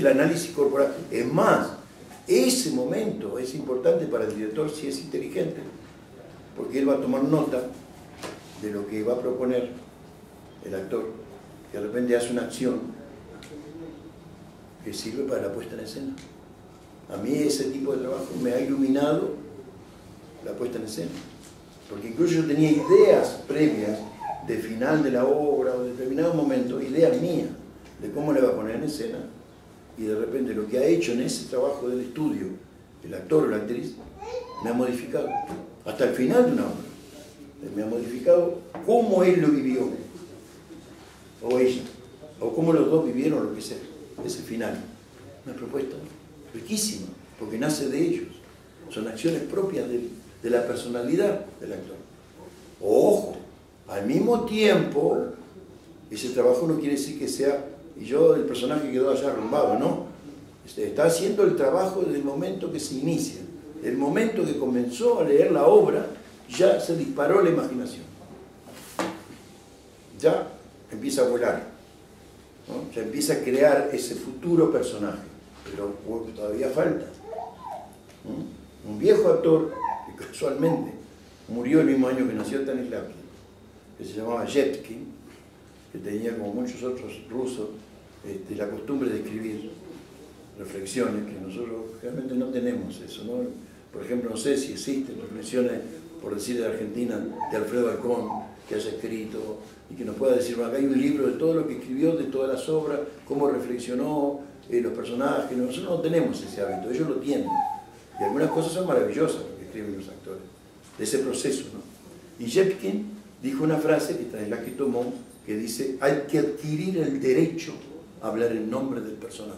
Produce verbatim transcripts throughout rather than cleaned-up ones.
el análisis corporal. Es más, ese momento es importante para el director si es inteligente, porque él va a tomar nota de lo que va a proponer el actor, que de repente hace una acción que sirve para la puesta en escena. A mí ese tipo de trabajo me ha iluminado la puesta en escena, porque incluso yo tenía ideas previas de final de la obra o de determinado momento, ideas mías de cómo le va a poner en escena, y de repente lo que ha hecho en ese trabajo del estudio el actor o la actriz me ha modificado hasta el final de una obra, me ha modificado cómo él lo vivió o ella, o cómo los dos vivieron lo que sea, ese final. Una propuesta riquísima, porque nace de ellos, son acciones propias de, de la personalidad del actor. Ojo, al mismo tiempo ese trabajo no quiere decir que sea, y yo el personaje quedó allá arrumbado, no, está haciendo el trabajo desde el momento que se inicia, el momento que comenzó a leer la obra, ya se disparó la imaginación, ya empieza a volar, ¿no? Ya empieza a crear ese futuro personaje, pero todavía falta, ¿no? Un viejo actor que casualmente murió el mismo año que nació Stanislavski, que se llamaba Yevsky, que tenía como muchos otros rusos este, la costumbre de escribir reflexiones, que nosotros realmente no tenemos eso, ¿no? Por ejemplo, no sé si existen reflexiones, por decir de Argentina, de Alfredo Alcón, que haya escrito y que nos pueda decir, bueno, acá hay un libro de todo lo que escribió, de todas las obras, cómo reflexionó, eh, los personajes. Nosotros no tenemos ese hábito, ellos lo tienen. Y algunas cosas son maravillosas lo que escriben los actores, de ese proceso, ¿no? Y Yevsky dijo una frase que Stanislavski tomó, que dice, hay que adquirir el derecho a hablar en nombre del personaje.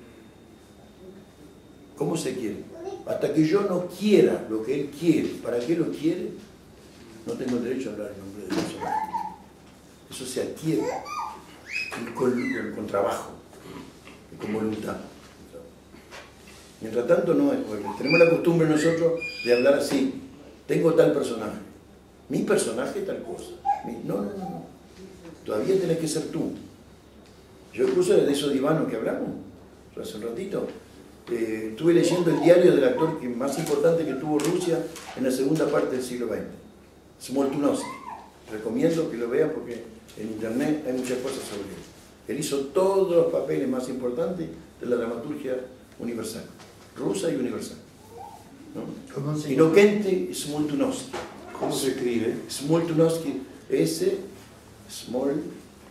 ¿Cómo se quiere? Hasta que yo no quiera lo que él quiere, ¿para qué lo quiere? No tengo el derecho a hablar en nombre del personaje. Eso se adquiere con, con, con trabajo, con voluntad. Mientras tanto no es, porque tenemos la costumbre nosotros de hablar así, tengo tal personaje, mi personaje tal cosa. No, no, no, no. Todavía tenés que ser tú. Yo incluso de esos divanos que hablamos hace un ratito, eh, estuve leyendo el diario del actor que, más importante que tuvo Rusia en la segunda parte del siglo veinte, Smoltunovsky. Recomiendo que lo vean porque en internet hay muchas cosas sobre él. Él hizo todos los papeles más importantes de la dramaturgia universal, rusa y universal, ¿no? ¿Cómo se llama? Inokente Smoltunovsky. ¿Cómo se escribe? Smoltunovsky, S, Smol,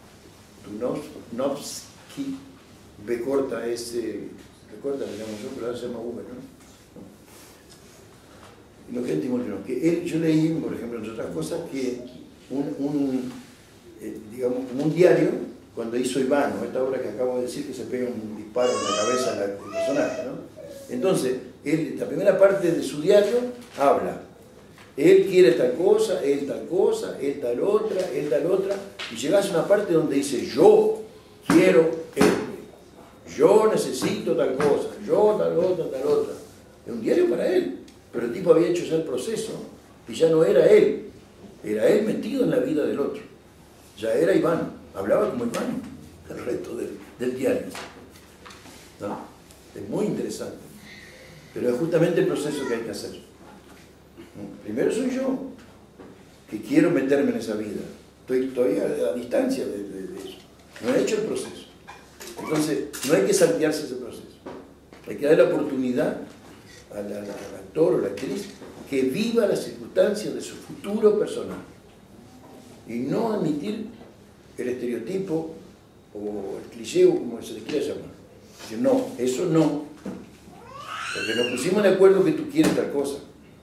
Tunovsky, B corta, S, B corta, digamos yo, pero ahora se llama V, ¿no? Inokente Smoltunovsky. Él, yo leí, por ejemplo, entre otras cosas, que un, un eh, digamos, un diario, cuando hizo Ivano, esta obra que acabo de decir, que se pega un disparo en la cabeza del personaje, ¿no? Entonces, él, la primera parte de su diario habla, él quiere tal cosa, él tal cosa, él tal otra, él tal otra, y llegas a una parte donde dice, yo quiero esto, yo necesito tal cosa, yo tal otra, tal otra. Es un diario para él, pero el tipo había hecho ya el proceso, y ya no era él, era él metido en la vida del otro, ya era Iván, hablaba como Iván el resto del, del diario. ¿No? Es muy interesante, pero es justamente el proceso que hay que hacer. Primero soy yo, que quiero meterme en esa vida, estoy, estoy a, a distancia de, de, de eso, no he hecho el proceso. Entonces, no hay que saltearse ese proceso, hay que dar la oportunidad al, al, al actor o la actriz que viva las circunstancias de su futuro personaje y no admitir el estereotipo o el cliché, o como se le quiera llamar. Decir, no, eso no, porque nos pusimos de acuerdo que tú quieres tal cosa.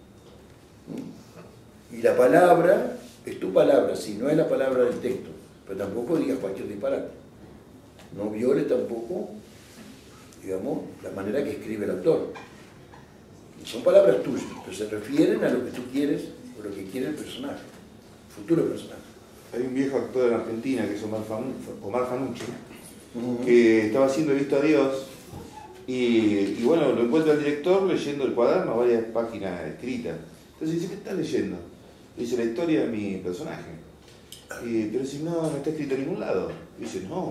Y la palabra es tu palabra, sí, no es la palabra del texto, pero tampoco digas cualquier disparate. No violes tampoco, digamos, la manera que escribe el actor. Son palabras tuyas, pero se refieren a lo que tú quieres o lo que quiere el personaje, el futuro personaje. Hay un viejo actor en Argentina que es Omar, Fanu, Omar Fanucci, uh-huh. que estaba haciendo El Visto a Dios y, y bueno, lo encuentra el director leyendo el cuaderno, varias páginas escritas. Entonces dice, ¿qué estás leyendo? Dice, la historia de mi personaje. Y, pero si no, no está escrito en ningún lado. Dice, no,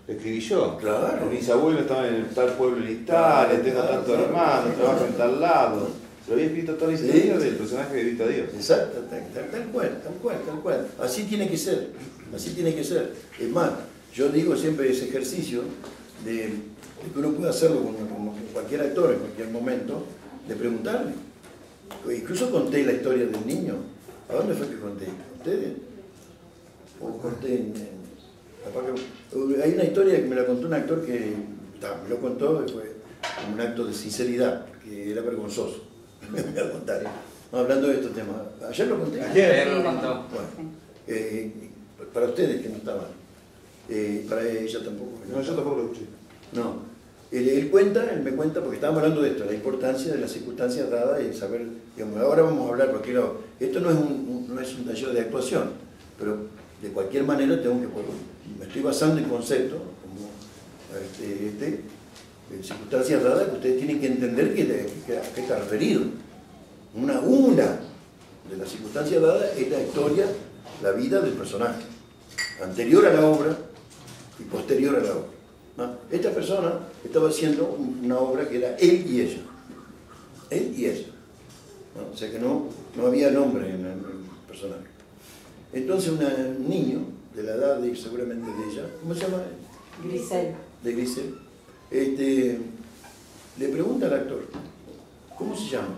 escribí yo. Claro. Mis abuelos estaban en tal pueblo en Italia, tengo Claro, tantos claro. hermanos, trabajo en tal lado. Se lo había escrito toda la Sí, historia sí. del personaje de Visto a Dios. Exacto, tal, tal- tal cual, tal cual, tal cual. Así tiene que ser, así tiene que ser. Es más, yo digo siempre ese ejercicio de, de que uno puede hacerlo con, con- con cualquier actor en cualquier momento, de preguntarle. Incluso conté la historia del niño. ¿A dónde fue que conté? ¿Ustedes? O conté en... en- capaz que- hay una historia que me la contó un actor que ta, me lo contó y fue como un acto de sinceridad, que era vergonzoso. Me voy a contar. No, hablando de estos temas. Ayer lo conté. Ayer lo contó. Bueno, eh, para ustedes que no estaban. Eh, para ella tampoco. No, yo tampoco lo escuché. No. Él, él cuenta, él me cuenta, porque estábamos hablando de esto, la importancia de las circunstancias dadas y saber, digamos, ahora vamos a hablar, porque claro, esto no es un, un- no es un taller de actuación, pero de cualquier manera tengo que, me estoy basando en conceptos, como este, este, en circunstancias dadas que ustedes tienen que entender que, de- que- a qué está referido. Una, una de las circunstancias dadas es la historia, la vida del personaje, anterior a la obra y posterior a la obra. ¿No? Esta persona estaba haciendo una obra que era él y ella. Él y ella. ¿No? O sea que no, no había nombre en el, en el personaje. Entonces una- un niño, de la edad de, seguramente de ella, ¿cómo se llama? Grisel. De Grisel, este, le pregunta al actor, ¿cómo se llama?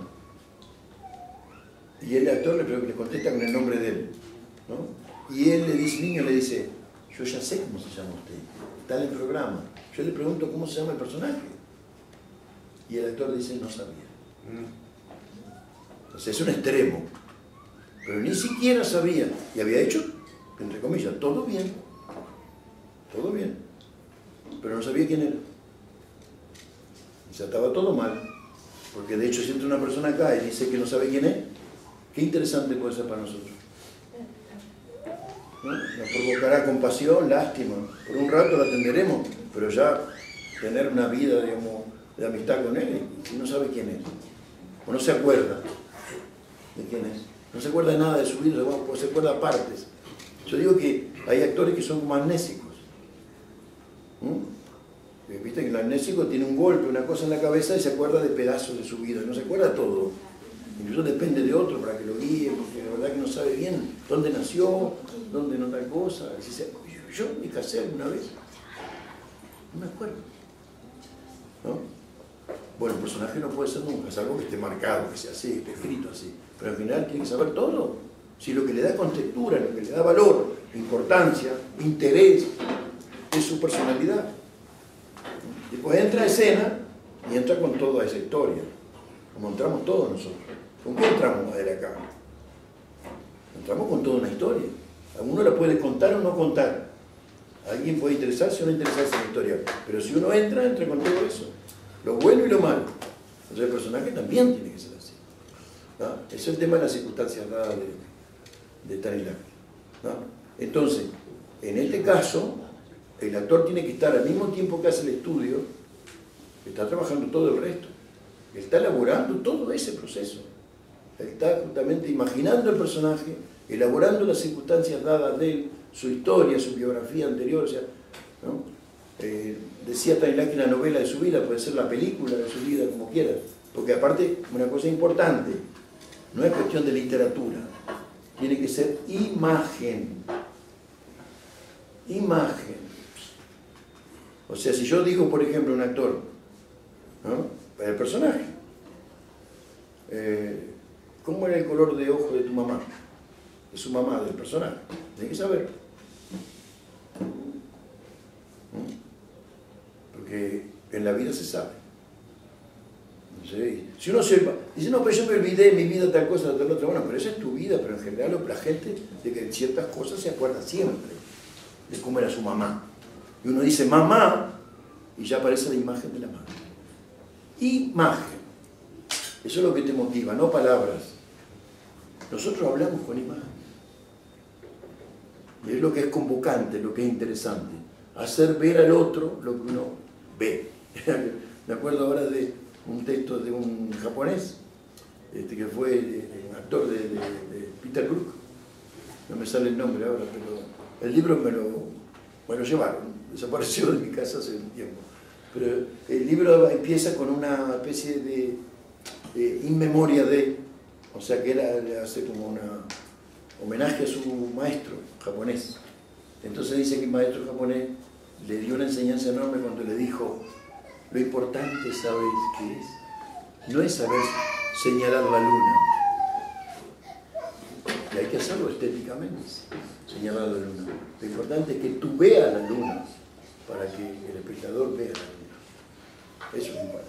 Y el actor le, pre- le contesta con el nombre de él, ¿no? Y él le dice, el niño le dice, yo ya sé cómo se llama usted, está en el programa. Yo le pregunto cómo se llama el personaje. Y el actor dice, no sabía. Entonces es un extremo, pero ni siquiera sabía, y había hecho, entre comillas, todo bien, todo bien, pero no sabía quién era. O sea, estaba todo mal, porque de hecho si entra una persona acá y dice que no sabe quién es, qué interesante puede ser para nosotros. ¿No? Nos provocará compasión, lástima, por un rato lo atenderemos, pero ya tener una vida, digamos, de amistad con él, y no sabe quién es, o no se acuerda de quién es, no se acuerda de nada de su vida, o se acuerda partes. Yo digo que hay actores que son como amnésicos. ¿Mm? Viste que el amnésico tiene un golpe, una cosa en la cabeza y se acuerda de pedazos de su vida, no se acuerda todo. Incluso depende de otro para que lo guíe, porque la verdad que no sabe bien dónde nació, dónde no tal cosa. Si se- yo me casé alguna vez, no me acuerdo. ¿No? Bueno, el personaje no puede ser nunca, es algo que esté marcado, que sea así, que esté escrito así. Pero al final tiene que saber todo. Si lo que le da contextura, lo que le da valor, importancia, interés, es su personalidad. Después entra a escena y entra con toda esa historia, como entramos todos nosotros. ¿Con qué entramos a ver acá? Entramos con toda una historia. A uno la puede contar o no contar. A alguien puede interesarse o no interesarse en la historia. Pero si uno entra, entra con todo eso. Lo bueno y lo malo. Entonces el personaje también tiene que ser así. ¿No? Ese es el tema de las circunstancias dadas de, de Stanislavski, ¿no? Entonces, en este caso, el actor tiene que estar al mismo tiempo que hace el estudio, está trabajando todo el resto. Está elaborando todo ese proceso. Está justamente imaginando el personaje, elaborando las circunstancias dadas de él, su historia, su biografía anterior, o sea, ¿no? Eh, decía Stanislavski, la novela de su vida, puede ser la película de su vida, como quieras, porque aparte, una cosa importante, no es cuestión de literatura, tiene que ser imagen, imagen. O sea, si yo digo, por ejemplo, un actor, ¿no? Para el personaje, eh, ¿cómo era el color de ojo de tu mamá? De su mamá, del personaje, tiene que saber. Porque en la vida se sabe. ¿Sí? Si uno se dice, no, pero yo me olvidé mi vida, tal cosa, tal otra, bueno, pero esa es tu vida, pero en general la gente de que ciertas cosas se acuerda siempre de cómo era su mamá. Y uno dice mamá y ya aparece la imagen de la madre. Imagen. Eso es lo que te motiva, no palabras. Nosotros hablamos con imagen. Y es lo que es convocante, lo que es interesante. Hacer ver al otro lo que uno ve. Me acuerdo ahora de un texto de un japonés, este, que fue un actor de, de, de Peter Brook. No me sale el nombre ahora, pero el libro me lo, me lo llevaron. desapareció de mi casa hace un tiempo. Pero el libro empieza con una especie de, de in memoria de, o sea que él le hace como un homenaje a su maestro japonés. Entonces dice que el maestro japonés le dio una enseñanza enorme cuando le dijo: lo importante, ¿sabes qué es? No es saber señalar la luna, y hay que hacerlo estéticamente, señalar la luna. Lo importante es que tú veas la luna para que el espectador vea la luna. Eso es importante.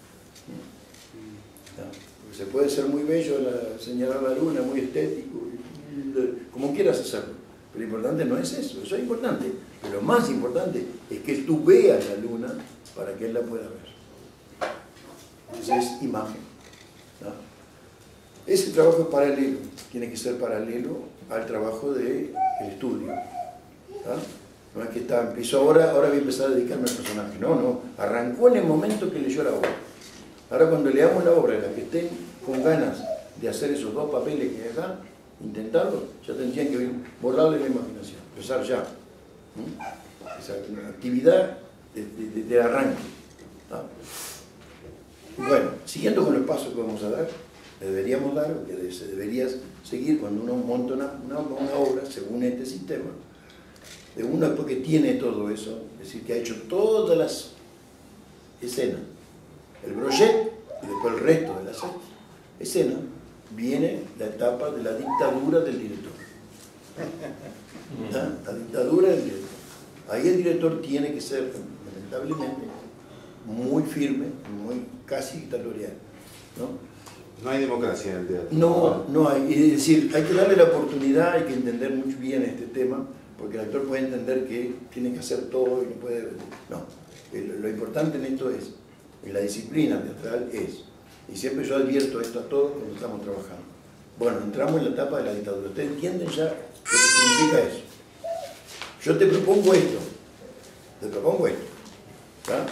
¿No? Porque se puede ser muy bello la, señalar la luna, muy estético, como quieras hacerlo. Pero lo importante no es eso, eso es importante. Pero lo más importante es que tú veas la luna para que él la pueda ver. Esa es imagen. ¿No? Ese trabajo es paralelo, tiene que ser paralelo al trabajo del estudio. ¿No? No es que está, empezó ahora, ahora voy a empezar a dedicarme al personaje. No, no, arrancó en el momento que leyó la obra. Ahora cuando leamos la obra, las que estén con ganas de hacer esos dos papeles que hay acá, intentarlo, ya tendrían que borrarle la imaginación, empezar ya. ¿Mm? Esa actividad de, de, de arranque. ¿No? Bueno, siguiendo con los pasos que vamos a dar, deberíamos dar, o que se debería seguir cuando uno monta una, una, una obra según este sistema, de uno después que tiene todo eso, es decir, que ha hecho todas las escenas, el brochet y después el resto de las escenas, viene la etapa de la dictadura del director. ¿Ah? La dictadura del director. Ahí el director tiene que ser, lamentablemente, muy firme, muy casi dictatorial. ¿No? No hay democracia en el teatro. No, no hay. Es decir, hay que darle la oportunidad, hay que entender muy bien este tema, porque el actor puede entender que tiene que hacer todo y no puede... No. Lo importante en esto es, en la disciplina teatral es, y siempre yo advierto esto a todos cuando estamos trabajando. Bueno, entramos en la etapa de la dictadura. ¿Ustedes entienden ya lo que significa eso? Yo te propongo esto. Te propongo esto. ¿Tá?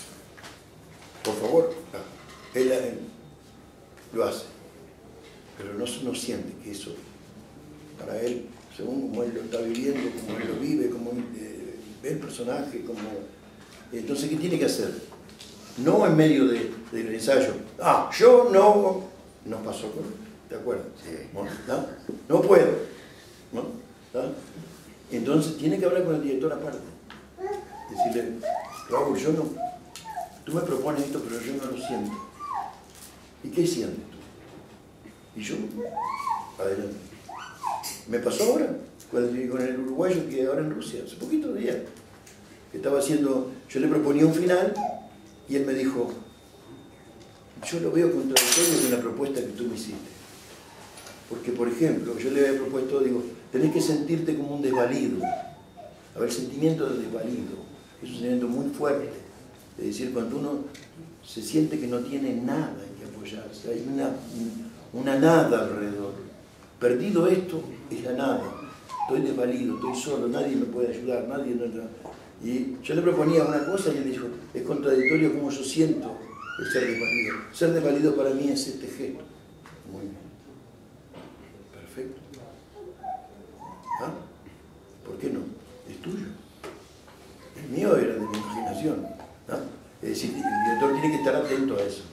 Por favor. Él, él lo hace. Pero no, no siente que eso, para él, según como él lo está viviendo, como él lo vive, como él eh, ve el personaje, como... Entonces, ¿qué tiene que hacer? No en medio de, del ensayo. Ah, yo no... Nos pasó con... ¿Te acuerdas? Sí. Bueno, ¿no? No puedo. ¿No? ¿No? Entonces tiene que hablar con el director aparte. Decirle, Raúl, yo no... Tú me propones esto, pero yo no lo siento. ¿Y qué sientes tú? Y yo, adelante. Me pasó ahora, con el uruguayo que ahora en Rusia, hace poquito de día, que estaba haciendo... Yo le proponía un final y él me dijo, yo lo veo contradictorio con la propuesta que tú me hiciste. Porque, por ejemplo, yo le había propuesto, digo, tenés que sentirte como un desvalido. A ver, el sentimiento de desvalido es un sentimiento muy fuerte. Es decir, cuando uno se siente que no tiene nada en que apoyarse, hay una, una nada alrededor. Perdido esto, es la nada. Estoy desvalido, estoy solo, nadie me puede ayudar, nadie... No, no. Y yo le proponía una cosa y él dijo, es contradictorio como yo siento el ser desvalido. Ser desvalido para mí es este gesto. Muy bien. Perfecto. ¿Ah? ¿Por qué no? Es tuyo. El mío era de mi imaginación. ¿Ah? Es decir, el director tiene que estar atento a eso.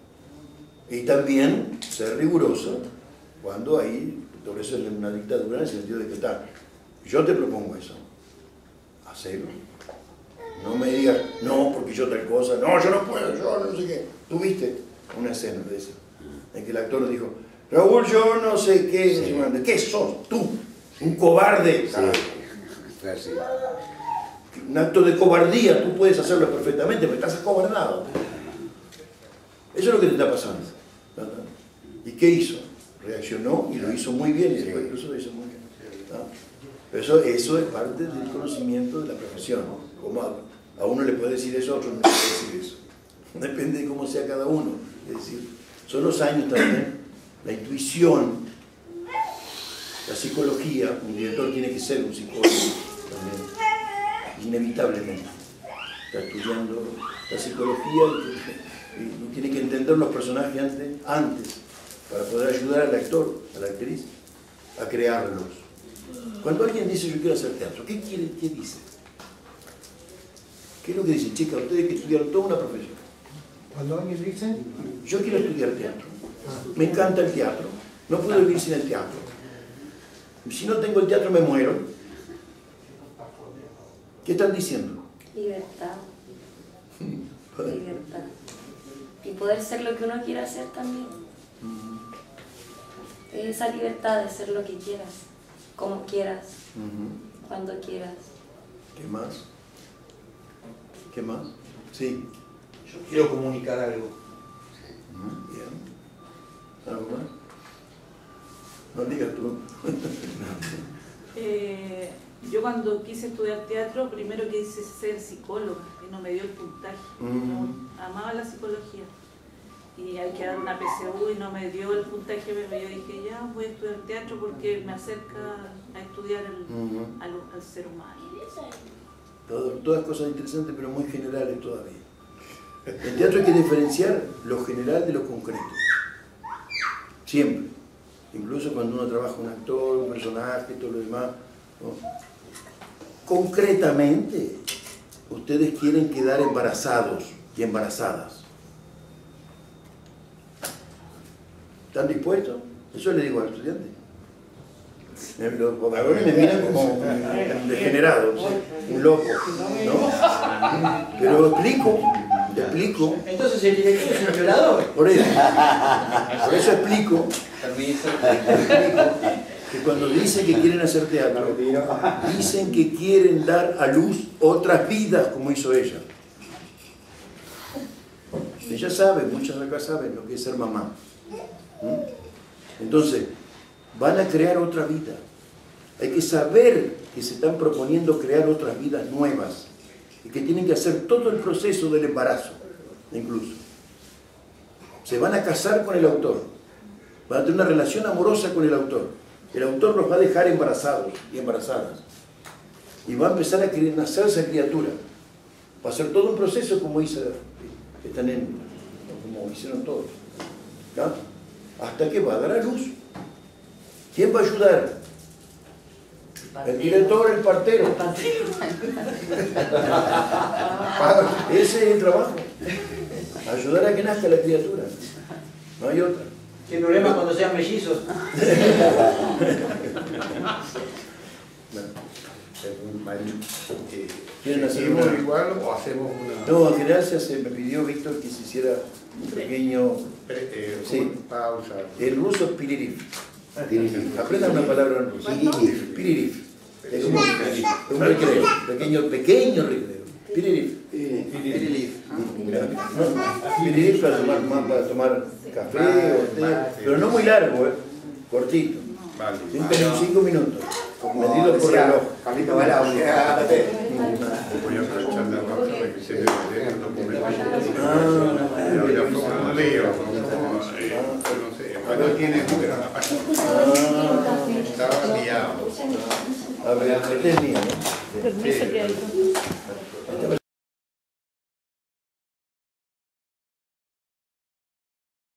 Y también ser riguroso cuando hay, por eso es una dictadura en el sentido de que está, yo te propongo eso. Hacelo. No me digas, no, porque yo tal cosa, no, yo no puedo, yo no sé qué. ¿Tuviste una escena de eso? En que el actor dijo, Raúl, yo no sé qué, sí. no sé, ¿qué sos tú? ¿Un cobarde? Sí. Sí. Un acto de cobardía, tú puedes hacerlo perfectamente, pero estás acobardado. Eso es lo que te está pasando. ¿Y qué hizo? Reaccionó y lo hizo muy bien, y después incluso lo hizo muy bien. ¿No? Pero eso, eso es parte del conocimiento de la profesión. Como a, a uno le puede decir eso, a otro no le puede decir eso. Depende de cómo sea cada uno. Es decir, son los años también, la intuición, la psicología. Un director tiene que ser un psicólogo también, inevitablemente. Está estudiando la psicología y, y, y tiene que entender los personajes antes, antes para poder ayudar al actor, a la actriz, a crearlos. Cuando alguien dice yo quiero hacer teatro, ¿qué quiere? ¿Qué dice? ¿Qué es lo que dicen? Chicas, ustedes que estudiaron toda una profesión. Cuando alguien dice, Yo quiero estudiar teatro. Me encanta el teatro. No puedo vivir sin el teatro. Si no tengo el teatro me muero. ¿Qué están diciendo? Libertad. Libertad. Y poder ser lo que uno quiera hacer también. Esa libertad de ser lo que quieras, como quieras, Uh-huh. cuando quieras. ¿Qué más? ¿Qué más? Sí. Yo quiero comunicar algo. Uh-huh. Bien. ¿Algo más? No digas tú. Eh, yo cuando quise estudiar teatro, primero quise ser psicóloga y no me dio el puntaje. Mm. No, amaba la psicología. Y hay que dar una P S U y no me dio el puntaje, pero yo dije, ya voy a estudiar teatro porque me acerca a estudiar el, Uh-huh. al, al ser humano. Todo, todas cosas interesantes, pero muy generales todavía. En teatro hay que diferenciar lo general de lo concreto. Siempre. Incluso cuando uno trabaja un actor, un personaje, todo lo demás. ¿No? Concretamente, ustedes quieren quedar embarazados y embarazadas. ¿Están dispuestos? Eso le digo al estudiante. Los varones me miran como un degenerado, un loco, ¿no? Pero explico, explico. Entonces el director es un violador. Por eso, por eso explico, explico que cuando dicen que quieren hacer teatro, dicen que quieren dar a luz otras vidas como hizo ella. Ella sabe, muchas de acá saben lo que es ser mamá. ¿Mm? Entonces, van a crear otra vida. Hay que saber que se están proponiendo crear otras vidas nuevas y que tienen que hacer todo el proceso del embarazo, incluso. Se van a casar con el autor, van a tener una relación amorosa con el autor. El autor los va a dejar embarazados y embarazadas y va a empezar a querer nacer esa criatura. Va a ser todo un proceso como hizo, están en, como hicieron todos, ¿no? Hasta que va a dar a luz. ¿Quién va a ayudar? El director, el partero. Ese es el trabajo. Ayudar a que nazca la criatura. No hay otra. ¿Qué problema cuando sean mellizos? ¿Quieren hacer ¿Seguimos una? igual o hacemos una No, en general se hace, me pidió Víctor que se hiciera un pequeño... pre- eh, Sí. pausa? El ruso es piririf. Aprendan una palabra en ruso. Piririf. Es como un recreo, pequeño, pequeño recreo. Piririf. Piririf. Piririf para tomar, más para tomar café o té, pero no muy largo, ¿eh? Cortito. Vale. Cinco, cinco minutos. Medido por reloj. Carlito Balao, quédate. Voy a aprovechar la pausa para que se vea el documento. Ah, Ya fue un lío, como, eh, no sé, bueno, tiene número en la página. Estaba liado. a ver, este es mío, ¿no? Permiso que hay.